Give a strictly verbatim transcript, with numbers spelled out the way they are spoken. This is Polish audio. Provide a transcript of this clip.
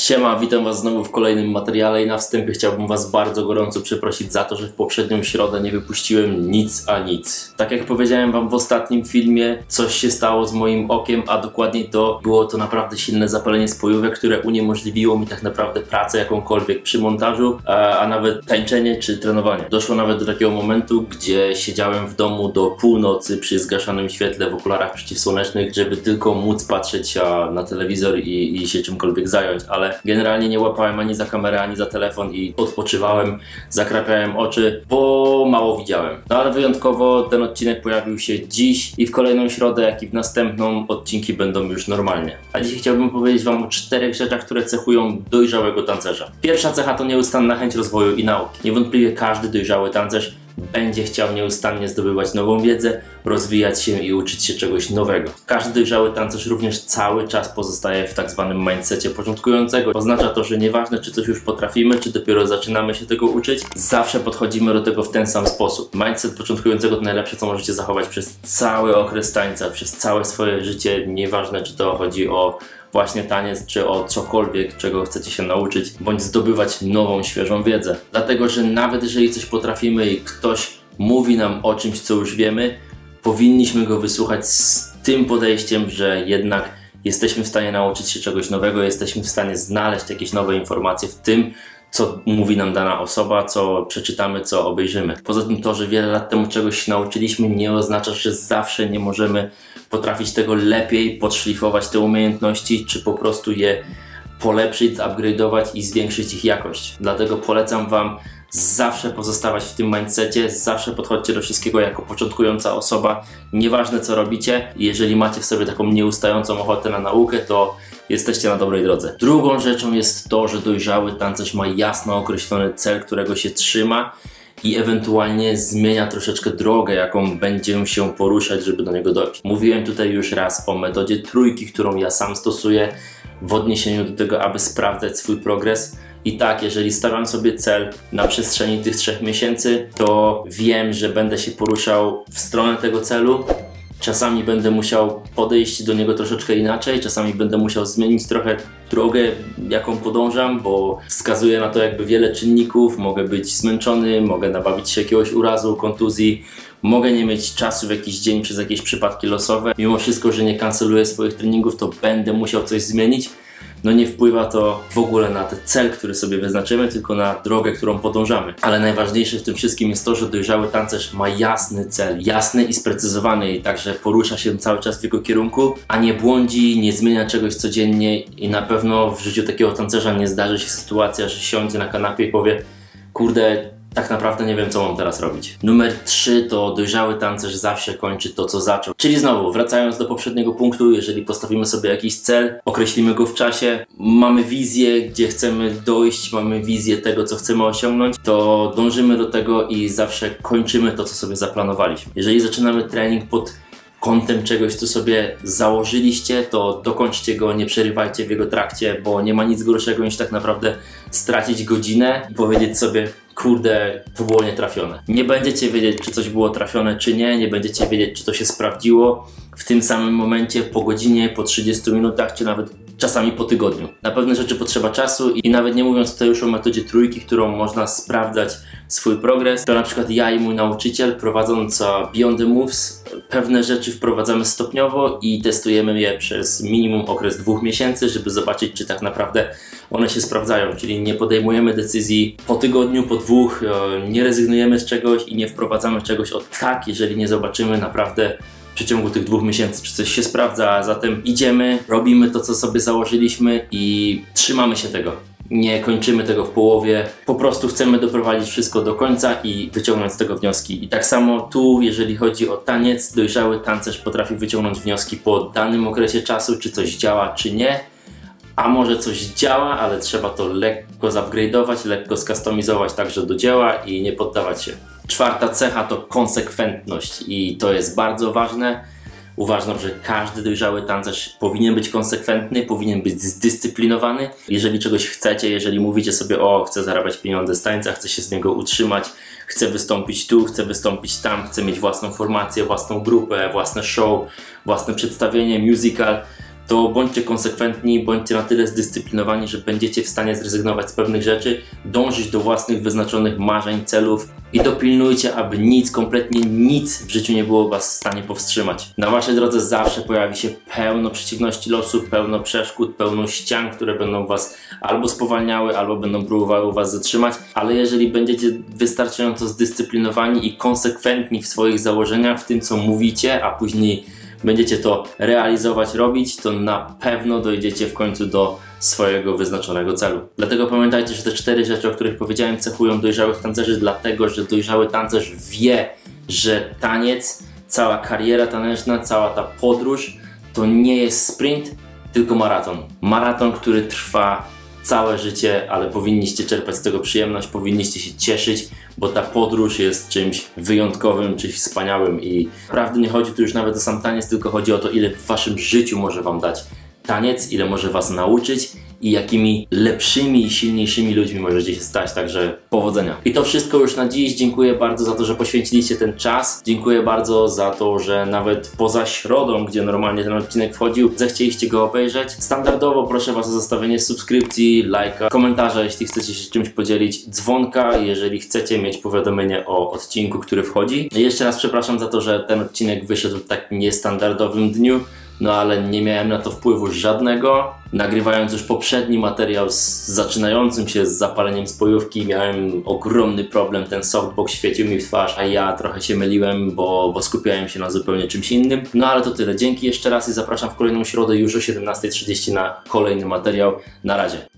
Siema, witam was znowu w kolejnym materiale i na wstępie chciałbym was bardzo gorąco przeprosić za to, że w poprzednią środę nie wypuściłem nic a nic. Tak jak powiedziałem wam w ostatnim filmie, coś się stało z moim okiem, a dokładniej to było to naprawdę silne zapalenie spojówek, które uniemożliwiło mi tak naprawdę pracę jakąkolwiek przy montażu, a, a nawet tańczenie czy trenowanie. Doszło nawet do takiego momentu, gdzie siedziałem w domu do północy przy zgaszonym świetle w okularach przeciwsłonecznych, żeby tylko móc patrzeć a, na telewizor i, i się czymkolwiek zająć, ale generalnie nie łapałem ani za kamerę, ani za telefon i odpoczywałem, zakrapiałem oczy, bo mało widziałem. No ale wyjątkowo ten odcinek pojawił się dziś i w kolejną środę, jak i w następną odcinki będą już normalnie. A dzisiaj chciałbym powiedzieć wam o czterech rzeczach, które cechują dojrzałego tancerza. Pierwsza cecha to nieustanna chęć rozwoju i nauki. Niewątpliwie każdy dojrzały tancerz będzie chciał nieustannie zdobywać nową wiedzę, rozwijać się i uczyć się czegoś nowego. Każdy dojrzały tancerz również cały czas pozostaje w tak zwanym mindsetie początkującego. Oznacza to, że nieważne czy coś już potrafimy, czy dopiero zaczynamy się tego uczyć, zawsze podchodzimy do tego w ten sam sposób. Mindset początkującego to najlepsze, co możecie zachować przez cały okres tańca, przez całe swoje życie, nieważne czy to chodzi o właśnie taniec, czy o cokolwiek, czego chcecie się nauczyć, bądź zdobywać nową, świeżą wiedzę. Dlatego, że nawet jeżeli coś potrafimy i ktoś mówi nam o czymś, co już wiemy, powinniśmy go wysłuchać z tym podejściem, że jednak jesteśmy w stanie nauczyć się czegoś nowego, jesteśmy w stanie znaleźć jakieś nowe informacje w tym, co mówi nam dana osoba, co przeczytamy, co obejrzymy. Poza tym to, że wiele lat temu czegoś się nauczyliśmy, nie oznacza, że zawsze nie możemy potrafić tego lepiej, podszlifować te umiejętności, czy po prostu je polepszyć, upgrade'ować i zwiększyć ich jakość. Dlatego polecam wam zawsze pozostawać w tym mindsetie, zawsze podchodźcie do wszystkiego jako początkująca osoba, nieważne co robicie. Jeżeli macie w sobie taką nieustającą ochotę na naukę, to jesteście na dobrej drodze. Drugą rzeczą jest to, że dojrzały tancerz ma jasno określony cel, którego się trzyma i ewentualnie zmienia troszeczkę drogę, jaką będzie się poruszać, żeby do niego dojść. Mówiłem tutaj już raz o metodzie trójki, którą ja sam stosuję w odniesieniu do tego, aby sprawdzać swój progres. I tak, jeżeli stawiam sobie cel na przestrzeni tych trzech miesięcy, to wiem, że będę się poruszał w stronę tego celu. Czasami będę musiał podejść do niego troszeczkę inaczej, czasami będę musiał zmienić trochę drogę, jaką podążam, bo wskazuje na to jakby wiele czynników. Mogę być zmęczony, mogę nabawić się jakiegoś urazu, kontuzji, mogę nie mieć czasu w jakiś dzień przez jakieś przypadki losowe. Mimo wszystko, że nie kanceluję swoich treningów, to będę musiał coś zmienić. No nie wpływa to w ogóle na ten cel, który sobie wyznaczymy, tylko na drogę, którą podążamy. Ale najważniejsze w tym wszystkim jest to, że dojrzały tancerz ma jasny cel, jasny i sprecyzowany i także porusza się cały czas w jego kierunku, a nie błądzi, nie zmienia czegoś codziennie i na pewno w życiu takiego tancerza nie zdarzy się sytuacja, że siądzie na kanapie i powie: kurde, tak naprawdę nie wiem, co mam teraz robić. Numer trzy to dojrzały tancerz zawsze kończy to, co zaczął. Czyli znowu, wracając do poprzedniego punktu, jeżeli postawimy sobie jakiś cel, określimy go w czasie, mamy wizję, gdzie chcemy dojść, mamy wizję tego, co chcemy osiągnąć, to dążymy do tego i zawsze kończymy to, co sobie zaplanowaliśmy. Jeżeli zaczynamy trening pod kątem czegoś, co sobie założyliście, to dokończcie go, nie przerywajcie w jego trakcie, bo nie ma nic gorszego niż tak naprawdę stracić godzinę i powiedzieć sobie: kurde, to było nietrafione. Nie będziecie wiedzieć, czy coś było trafione, czy nie, nie będziecie wiedzieć, czy to się sprawdziło w tym samym momencie, po godzinie, po trzydziestu minutach, czy nawet czasami po tygodniu. Na pewne rzeczy potrzeba czasu i nawet nie mówiąc tutaj już o metodzie trójki, którą można sprawdzać swój progres, to na przykład ja i mój nauczyciel, prowadząc Beyond the Moves, pewne rzeczy wprowadzamy stopniowo i testujemy je przez minimum okres dwóch miesięcy, żeby zobaczyć, czy tak naprawdę one się sprawdzają, czyli nie podejmujemy decyzji po tygodniu, po dwóch, nie rezygnujemy z czegoś i nie wprowadzamy czegoś od tak, jeżeli nie zobaczymy naprawdę w przeciągu tych dwóch miesięcy, czy coś się sprawdza, a zatem idziemy, robimy to, co sobie założyliśmy i trzymamy się tego. Nie kończymy tego w połowie, po prostu chcemy doprowadzić wszystko do końca i wyciągnąć z tego wnioski. I tak samo tu, jeżeli chodzi o taniec, dojrzały tancerz potrafi wyciągnąć wnioski po danym okresie czasu, czy coś działa, czy nie. A może coś działa, ale trzeba to lekko zupgrade'ować, lekko skustomizować tak, że do dzieła i nie poddawać się. Czwarta cecha to konsekwentność i to jest bardzo ważne. Uważam, że każdy dojrzały tancerz powinien być konsekwentny, powinien być zdyscyplinowany. Jeżeli czegoś chcecie, jeżeli mówicie sobie: o, chcę zarabiać pieniądze z tańca, chcę się z niego utrzymać, chcę wystąpić tu, chcę wystąpić tam, chcę mieć własną formację, własną grupę, własne show, własne przedstawienie, musical, to bądźcie konsekwentni, bądźcie na tyle zdyscyplinowani, że będziecie w stanie zrezygnować z pewnych rzeczy, dążyć do własnych wyznaczonych marzeń, celów i dopilnujcie, aby nic, kompletnie nic w życiu nie było was w stanie powstrzymać. Na waszej drodze zawsze pojawi się pełno przeciwności losu, pełno przeszkód, pełno ścian, które będą was albo spowalniały, albo będą próbowały was zatrzymać, ale jeżeli będziecie wystarczająco zdyscyplinowani i konsekwentni w swoich założeniach, w tym co mówicie, a później będziecie to realizować, robić, to na pewno dojdziecie w końcu do swojego wyznaczonego celu. Dlatego pamiętajcie, że te cztery rzeczy, o których powiedziałem, cechują dojrzałych tancerzy, dlatego że dojrzały tancerz wie, że taniec, cała kariera taneczna, cała ta podróż to nie jest sprint, tylko maraton. Maraton, który trwa całe życie, ale powinniście czerpać z tego przyjemność, powinniście się cieszyć, bo ta podróż jest czymś wyjątkowym, czymś wspaniałym i naprawdę nie chodzi tu już nawet o sam taniec, tylko chodzi o to, ile w waszym życiu może wam dać taniec, ile może was nauczyć i jakimi lepszymi i silniejszymi ludźmi możecie się stać, także powodzenia. I to wszystko już na dziś. Dziękuję bardzo za to, że poświęciliście ten czas. Dziękuję bardzo za to, że nawet poza środą, gdzie normalnie ten odcinek wchodził, zechcieliście go obejrzeć. Standardowo proszę was o zostawienie subskrypcji, lajka, komentarza, jeśli chcecie się czymś podzielić, dzwonka, jeżeli chcecie mieć powiadomienie o odcinku, który wchodzi. I jeszcze raz przepraszam za to, że ten odcinek wyszedł w tak niestandardowym dniu. No ale nie miałem na to wpływu żadnego. Nagrywając już poprzedni materiał z zaczynającym się z zapaleniem spojówki, miałem ogromny problem, ten softbox świecił mi w twarz, a ja trochę się myliłem, bo, bo skupiałem się na zupełnie czymś innym. No ale to tyle. Dzięki jeszcze raz i zapraszam w kolejną środę już o siedemnastej trzydzieści na kolejny materiał. Na razie.